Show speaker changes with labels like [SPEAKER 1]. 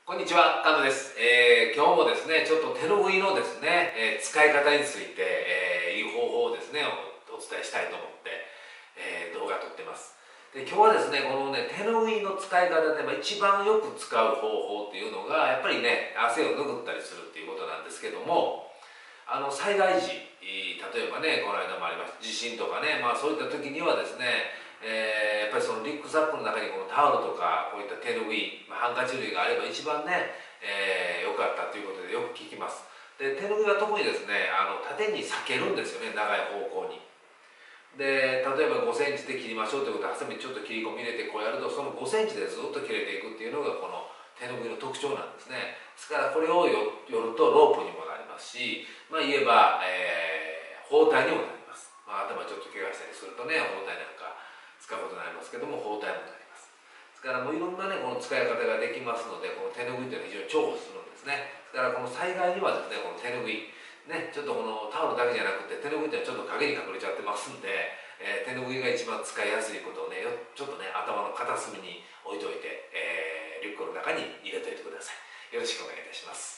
[SPEAKER 1] こんにちは、カズです。今日もですね、ちょっと手ぬぐいのですね、使い方について、いい方法をですね、お伝えしたいと思って、動画撮ってます。で、今日はですね、このね、手ぬぐいの使い方で、一番よく使う方法っていうのが、やっぱりね、汗を拭ったりするっていうことなんですけども、災害時、例えばね、この間もありました地震とかね、そういった時にはですね、やっぱりそのリュックサックの中にこのタオルとかこういった手ぬぐい、ハンカチ類があれば一番ね、良かったということでよく聞きます。で、手ぬぐいは特にですね、縦に裂けるんですよね、長い方向に。で、例えば5センチで切りましょうということで、ハサミにちょっと切り込み入れてこうやると、その5センチでずっと切れていくっていうのがこの手ぬぐいの特徴なんですね。ですからこれをよるとロープにもなりますし、言えば、包帯にもなります。頭ちょっと怪我したりするとね、包帯なんか使うことになりますけども、包帯もなります。ですからもういろんなね、この使い方ができますので、この手ぬぐいというのは非常に重宝するんですね。だからこの災害にはですね、この手ぬぐい、ね、ちょっとこのタオルだけじゃなくて手ぬぐいっていうのはちょっと影に隠れちゃってますんで、手ぬぐいが一番使いやすいことをね、ちょっとね、頭の片隅に置いといて、リュックの中に入れておいてください。よろしくお願いいたします。